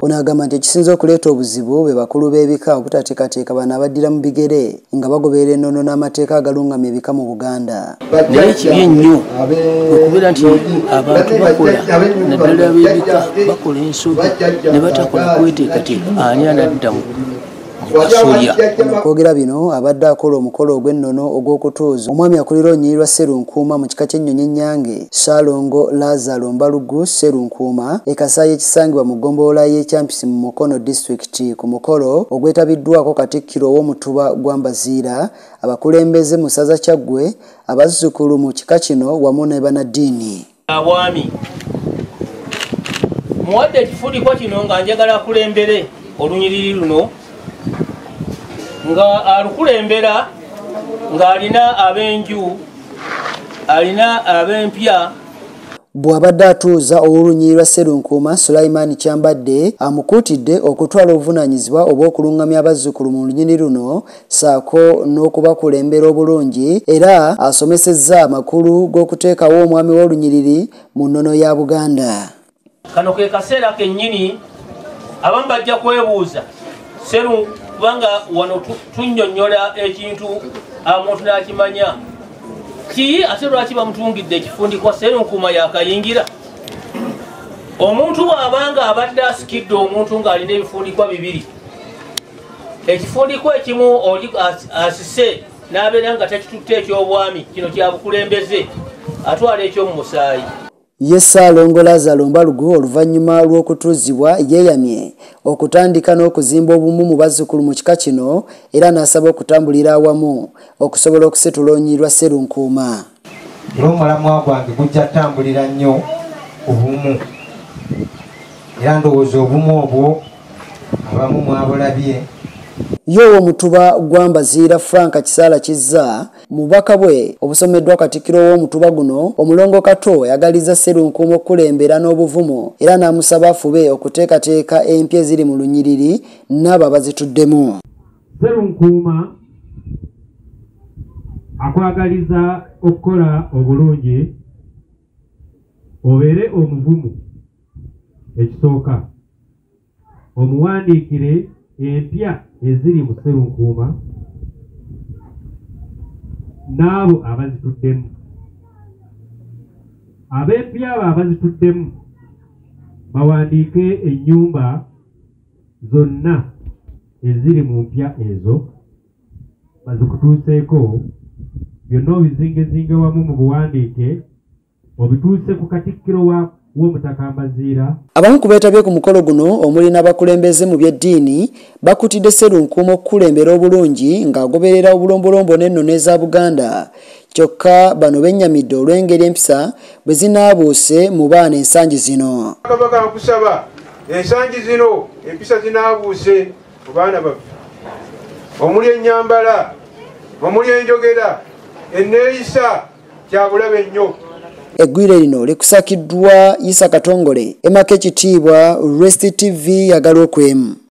Ono agamba nti ekisinza okuleeta obuzibu be bakulu b'ebika okutateekateeka bano abaddira mu bigere nga bagoberera ennono n'amateeka agalungamya ebika mu Buganda. Naye kibi ennyo okubeera nti abantu bakola naddala b'ebika bakola ensobi ne batakola kweteekateeka ani anadda mu kasolya. Okwogera bino abadde akola omukolo ogw'ennono ogw'okutuuza omwami akulira olunyiriri lwa Sserunkuuma mu kika ky'ennyonyi ennyange Ssaabalangira Mbalugu Sserunkuuma ekasaayi ekisangibwa mu ggombolola y'Ekyampisi mu Mukono disitulikiti ku mukolo ogwetabiddwako Katikkiro w'Omutuba gwa Mbaziira abakulembeze mu ssaza Kyaggwe abazzukulu mu kika kino wamu ne bannaddiini. Abwami muwadde ekifundikwa kino nga njagala akulembere olunyiriri luno nga alukulembera nga alina ab'enju alina ab'empya. Bw'abadde atuuza ow'olunyiriri lwa Sserunkuuma Sulaiman Kyambadde amukuutidde okutwala obuvunaanyizibwa obw'okulungamya abazzukulu mu lunyiriri luno ssaako n'okubakulembera obulungi era asomesezza amakulu g'okuteekawo omwami w'olunyiriri mu nnono ya Buganda. Kano ke kaseera kennyini abamu bajja kwebuuza Sseru kubanga wano tunnyonnyola ekintu omuntu n'akimanya ki ate lwaki bamutungidde ekifundikwa Sserunkuuma yakayingira. Omuntu bw'abanga abadde asikidde omuntu ng'alina ebifundikwa bibiri, ekifundikwa ekimu oli asise n'abeera nga takitutte eky'obwami kino kya bukulembeze atwala eky'omu musaayi. Ye Ssaabalangira Mbalugu oluvannyuma lw'okutuuzibwa yeeyamye okutandika n'okuzimba obumu mu bazzukulu mu kika kino era n'asaba okutambulira awamu okusobola okusitula olunyiriri lwa Sserunkuuma. N'omulamwa gwange gujja tambulira nnyo obumu era ndowooza obumu obwo abamu mwabulabye. Yo Omutuba gwa Mbaziira Frank Kisaala Kizza mubaka bwe obusomeddwa Katikkiro w'Omutuba guno Omulongo Kato yagaliza Sserunkuuma okukulembera n'obuvumo era n'amusaba afube okuteekateeka empya eziri mu lunyiriri n'abo abazituddemu. Sserunkuuma akwagaliza okukola obulungi obeere omuvumu. Ekisooka omuwandiikire empya eziri mu Sserunkuuma n'abo abazituddemu. Ab'empya abo abazituddemu bawandiike ennyumba zonna eziri mu mpya ezo bazikutuuseeko byonna obizingezinge wamu mu buwandiike obituuse ku Katikkiro w'Omutaka Mbaziira. Abamu ku beetabye ku mukolo guno omuli n'abakulembeze mu by'eddiini bakutidde Sserunkuuma okukulembera obulungi ng'agoberera obulombolombo n'ennono eza Buganda. Kyokka bano bennyamidde olw'engeri empisa bwe zinaabuuse mu baana ensangi zino. Kabaka nkusaba ensangi zino empisa zinaabuuse mu baana baffe omuli ennyambala omuli enjogera enneeyisa kya bulabe nnyo. Eggwire lino likusakiddwa Isa Katongole emaka ekitiibwa Rest TV yagala okwemu.